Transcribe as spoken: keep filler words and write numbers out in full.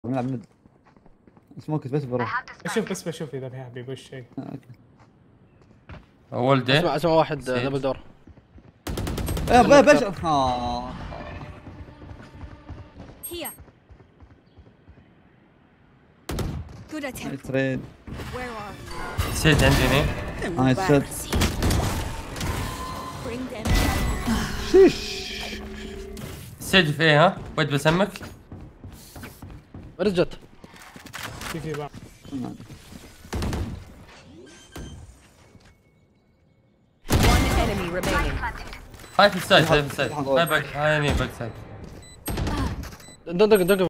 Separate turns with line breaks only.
بنلعب مد. سموك بس بروح.
بشوف بس بشوف اذا في حبيب وش شيء.
آه، اوكي.
اول دي
اسمع اسمع واحد
سيد.
دبل دور.
ايه
لما
بش
اكتر.
اه
Here. Good attempt.
تريد.
Where are you?
سيد عندي
نايس شوت.
Bring them down.
شيش.
سيد في ايه ها؟ ود بسمك.
رجت
في في بعض.
One enemy remaining.
هاي في السايد هاي في السايد هاي باك هاي يمين باك سايد.
دق دق دق